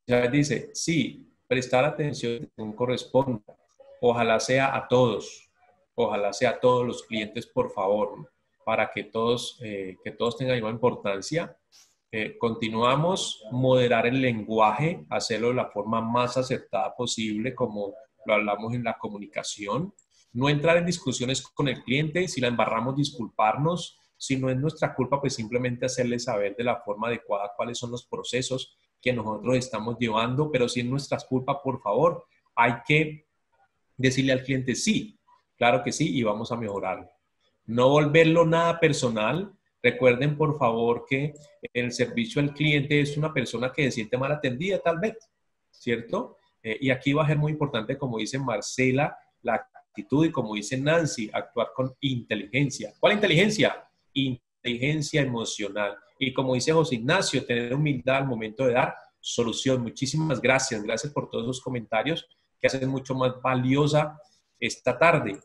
dice, sí, prestar atención según corresponda. Ojalá sea a todos, ojalá sea a todos los clientes, por favor, para que todos, eh, que todos tengan la misma importancia. Eh, continuamos, moderar el lenguaje, hacerlo de la forma más acertada posible, como lo hablamos en la comunicación. No entrar en discusiones con el cliente, si la embarramos, disculparnos. Si no es nuestra culpa, pues simplemente hacerle saber de la forma adecuada cuáles son los procesos que nosotros estamos llevando, pero si es nuestra culpa, por favor, hay que decirle al cliente sí, claro que sí, y vamos a mejorarlo. No volverlo nada personal. Recuerden, por favor, que el servicio al cliente es una persona que se siente mal atendida, tal vez, ¿cierto? Eh, y aquí va a ser muy importante, como dice Marcela, la actitud, y como dice Nancy, actuar con inteligencia. ¿Cuál inteligencia? Inteligencia emocional. Y como dice José Ignacio, tener humildad al momento de dar solución. Muchísimas gracias. Gracias por todos esos comentarios que hacen mucho más valiosa esta tarde.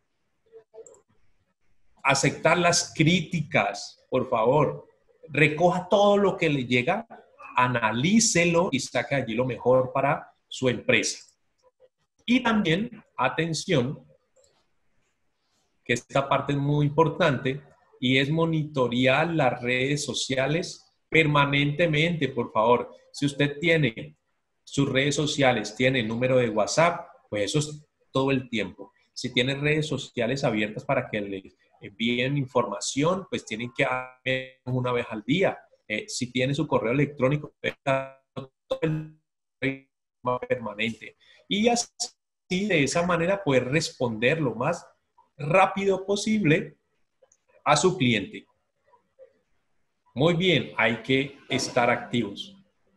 Aceptar las críticas, por favor. Recoja todo lo que le llega, analícelo y saque allí lo mejor para su empresa. Y también, atención, que esta parte es muy importante, y es monitorear las redes sociales permanentemente, por favor. Si usted tiene sus redes sociales, tiene el número de WhatsApp, pues eso es todo el tiempo. Si tiene redes sociales abiertas para que le envíen información, pues tienen que hacer una vez al día. Eh, si tiene su correo electrónico, todo el permanente. Y así, de esa manera, poder responder lo más rápido posible a su cliente. Muy bien, hay que estar activos.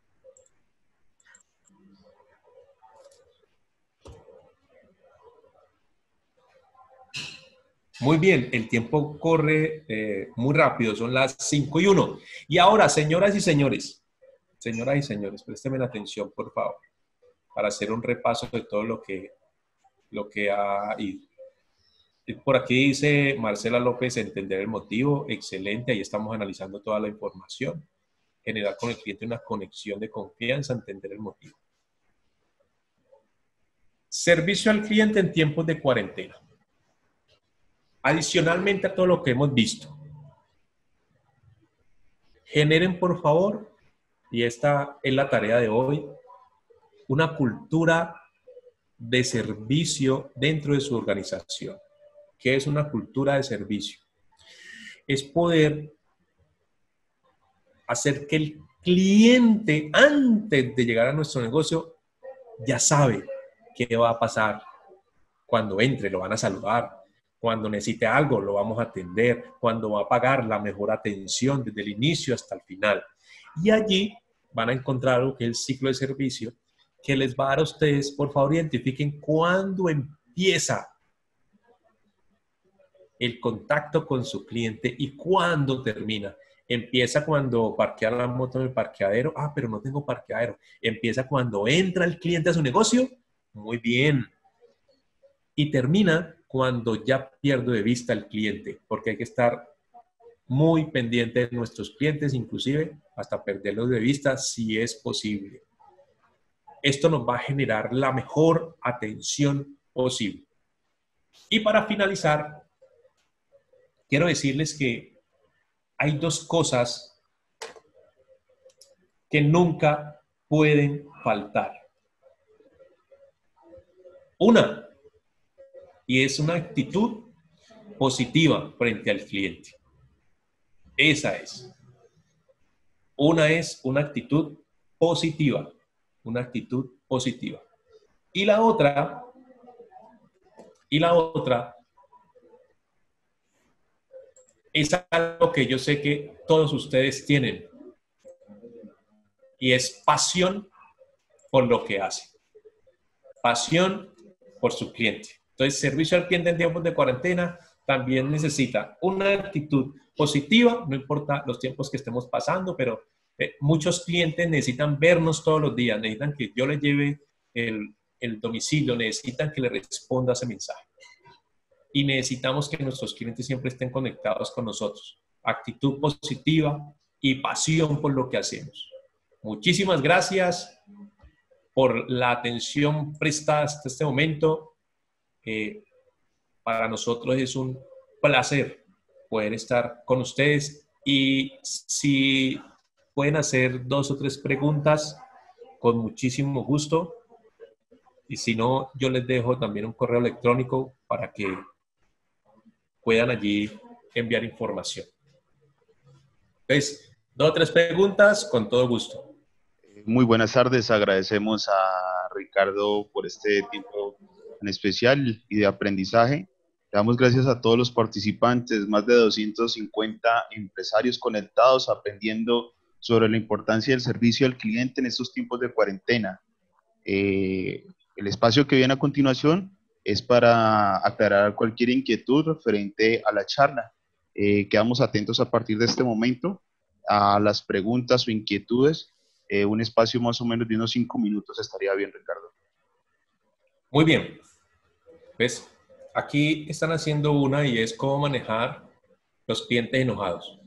Muy bien, el tiempo corre eh, muy rápido, son las cinco y uno. Y ahora, señoras y señores, señoras y señores, préstenme la atención, por favor, para hacer un repaso de todo lo que, lo que ha ido. Por aquí dice Marcela López, entender el motivo, excelente, ahí estamos analizando toda la información. Generar con el cliente una conexión de confianza, entender el motivo. Servicio al cliente en tiempos de cuarentena. Adicionalmente a todo lo que hemos visto, generen, por favor, y esta es la tarea de hoy, una cultura de servicio dentro de su organización. ¿Qué es una cultura de servicio? Es poder hacer que el cliente, antes de llegar a nuestro negocio, ya sabe qué va a pasar. Cuando entre, lo van a saludar. Cuando necesite algo, lo vamos a atender. Cuando va a pagar, la mejor atención desde el inicio hasta el final. Y allí van a encontrar algo que es el ciclo de servicio, que les va a dar a ustedes. Por favor, identifiquen cuándo empieza el contacto con su cliente y cuándo termina. Empieza cuando parquea la moto en el parqueadero. Ah, pero no tengo parqueadero. Empieza cuando entra el cliente a su negocio. Muy bien. Y termina cuando ya pierdo de vista al cliente, porque hay que estar muy pendiente de nuestros clientes, inclusive hasta perderlos de vista si es posible. Esto nos va a generar la mejor atención posible. Y para finalizar, quiero decirles que hay dos cosas que nunca pueden faltar. Una, y es una actitud positiva frente al cliente. Esa es. Una es una actitud positiva, una actitud positiva. Y la otra, y la otra es algo que yo sé que todos ustedes tienen, y es pasión por lo que hacen. Pasión por su cliente. Entonces, servicio al cliente en tiempos de cuarentena también necesita una actitud positiva, no importa los tiempos que estemos pasando, pero eh, muchos clientes necesitan vernos todos los días, necesitan que yo les lleve el, el domicilio, necesitan que le responda ese mensaje. Y necesitamos que nuestros clientes siempre estén conectados con nosotros. Actitud positiva y pasión por lo que hacemos. Muchísimas gracias. por la atención prestada hasta este momento. Eh, para nosotros es un placer poder estar con ustedes y si pueden hacer dos o tres preguntas, con muchísimo gusto. Y si no, yo les dejo también un correo electrónico para que puedan allí enviar información. Entonces, dos o tres preguntas, con todo gusto. Muy buenas tardes, agradecemos a Ricardo por este tiempo en especial y de aprendizaje. Damos gracias a todos los participantes, más de doscientos cincuenta empresarios conectados aprendiendo sobre la importancia del servicio al cliente en estos tiempos de cuarentena. Eh, el espacio que viene a continuación es para aclarar cualquier inquietud referente a la charla. Eh, quedamos atentos a partir de este momento a las preguntas o inquietudes. Eh, un espacio más o menos de unos cinco minutos estaría bien, Ricardo. Muy bien. ¿Ves? Aquí están haciendo una y es cómo manejar los clientes enojados.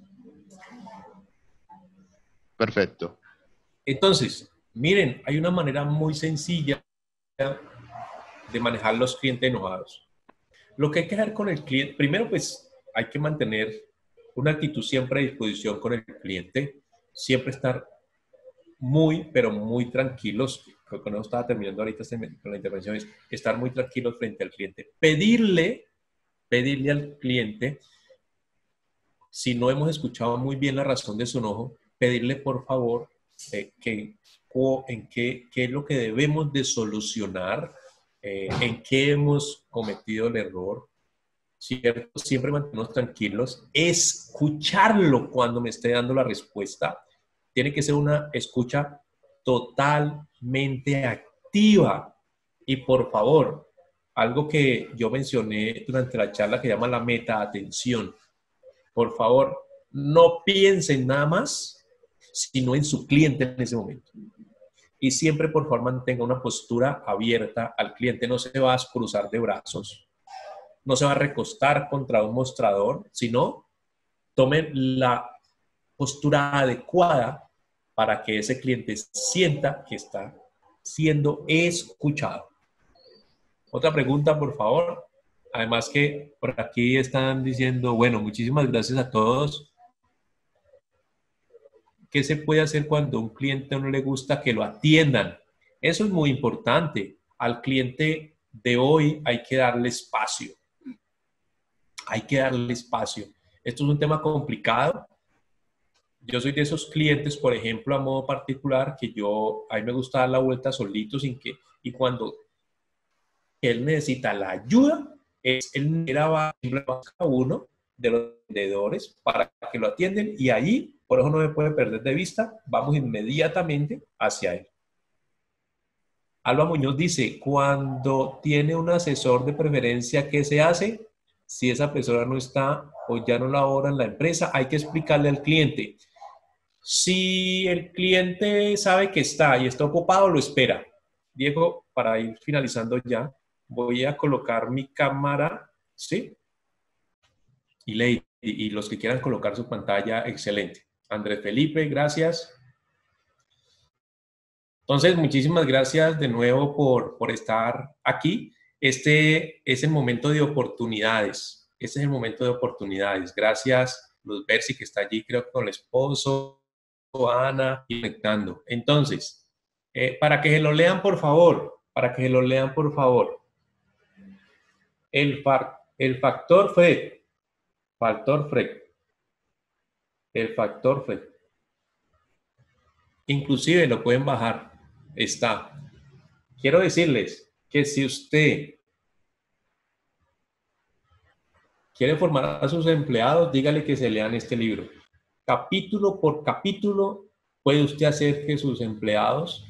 Perfecto. Entonces, miren, hay una manera muy sencilla de manejar los clientes enojados. Lo que hay que hacer con el cliente, primero pues hay que mantener una actitud siempre a disposición con el cliente, siempre estar muy, pero muy tranquilos. Creo que no estaba terminando ahorita con la intervención, es estar muy tranquilos frente al cliente. Pedirle, pedirle al cliente, si no hemos escuchado muy bien la razón de su enojo, pedirle por favor eh, que, o en qué, qué es lo que debemos de solucionar, eh, en qué hemos cometido el error, ¿cierto? Siempre mantenernos tranquilos, escucharlo cuando me esté dando la respuesta. Tiene que ser una escucha totalmente activa. Y por favor, algo que yo mencioné durante la charla que llama la meta atención. Por favor, no piensen nada más, sino en su cliente en ese momento. Y siempre, por favor, mantenga una postura abierta al cliente. No se va a cruzar de brazos, no se va a recostar contra un mostrador, sino tomen la postura adecuada para que ese cliente sienta que está siendo escuchado. Otra pregunta, por favor. Además que por aquí están diciendo, bueno, muchísimas gracias a todos. ¿Qué se puede hacer cuando a un cliente no le gusta que lo atiendan? Eso es muy importante. Al cliente de hoy hay que darle espacio. Hay que darle espacio. Esto es un tema complicado. Yo soy de esos clientes, por ejemplo, a modo particular, que yo, a mí me gusta dar la vuelta solito sin que, y cuando él necesita la ayuda, es él era uno de los vendedores para que lo atienden y ahí, por eso no me puede perder de vista, vamos inmediatamente hacia él. Alba Muñoz dice, cuando tiene un asesor de preferencia, ¿qué se hace? Si esa persona no está o ya no labora en la empresa, hay que explicarle al cliente. Si el cliente sabe que está y está ocupado, lo espera. Diego, para ir finalizando ya, voy a colocar mi cámara, ¿sí? Y Lady, y los que quieran colocar su pantalla, excelente. Andrés Felipe, gracias. Entonces, muchísimas gracias de nuevo por, por estar aquí. Este es el momento de oportunidades. Este es el momento de oportunidades. Gracias, Luz Bercy, que está allí, creo, con el esposo, Ana, conectando. Entonces, eh, para que se lo lean, por favor, para que se lo lean, por favor. El, fa el factor Fred, factor Fred, el factor Fred. Inclusive lo pueden bajar. Está. Quiero decirles que si usted quiere formar a sus empleados, dígale que se lean este libro. Capítulo por capítulo puede usted hacer que sus empleados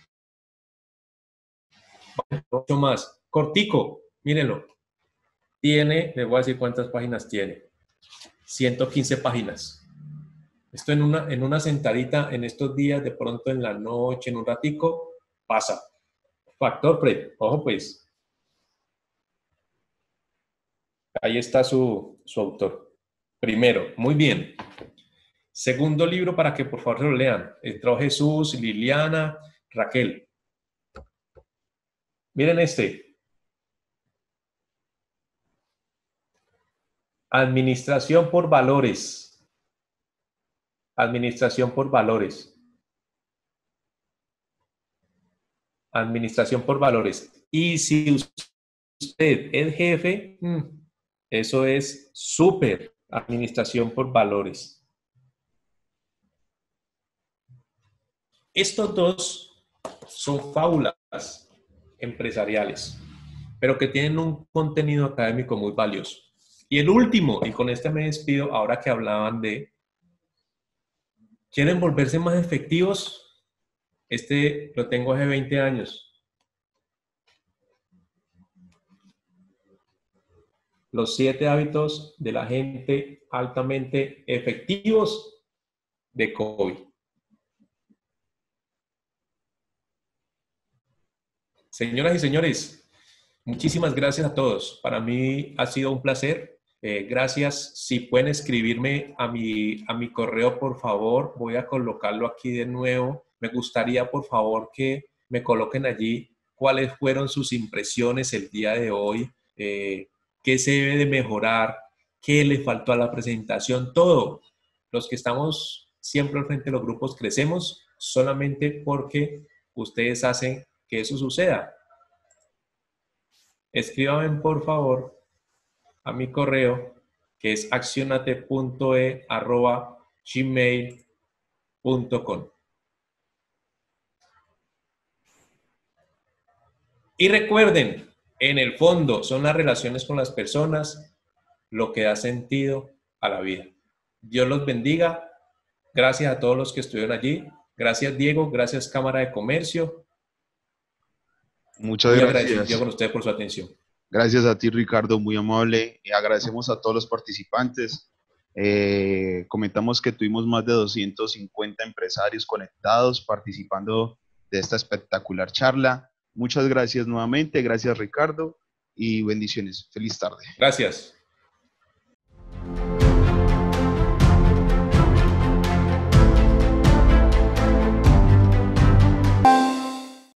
vayan mucho más. Cortico, mírenlo. Tiene, les voy a decir cuántas páginas tiene. ciento quince páginas. Esto en una, en una sentadita en estos días, de pronto en la noche, en un ratico, pasa. Factor Fred, ojo pues. Ahí está su, su autor. Primero, muy bien. Segundo libro para que por favor se lo lean. Entró Jesús, Liliana, Raquel. Miren este. Administración por valores. Administración por valores. Administración por valores. Y si usted es jefe, eso es súper. Administración por valores. Estos dos son fábulas empresariales, pero que tienen un contenido académico muy valioso. Y el último, y con este me despido, ahora que hablaban de, ¿quieren volverse más efectivos? Este lo tengo hace veinte años. Los siete hábitos de la gente altamente efectivos de Covey. Señoras y señores, muchísimas gracias a todos. Para mí ha sido un placer. Eh, gracias. Si pueden escribirme a mi, a mi correo, por favor, voy a colocarlo aquí de nuevo. Me gustaría, por favor, que me coloquen allí cuáles fueron sus impresiones el día de hoy, eh, qué se debe de mejorar, qué le faltó a la presentación, todo. Los que estamos siempre al frente de los grupos crecemos solamente porque ustedes hacen que eso suceda. Escríbanme, por favor, a mi correo, que es accionate punto e arroba gmail punto com. Y recuerden, en el fondo son las relaciones con las personas lo que da sentido a la vida. Dios los bendiga. Gracias a todos los que estuvieron allí. Gracias, Diego. Gracias, Cámara de Comercio. Muchas Muy gracias. agradecido con ustedes por su atención. Gracias a ti, Ricardo, muy amable. Y agradecemos a todos los participantes. Eh, comentamos que tuvimos más de doscientos cincuenta empresarios conectados participando de esta espectacular charla. Muchas gracias nuevamente. Gracias, Ricardo, y bendiciones. Feliz tarde. Gracias.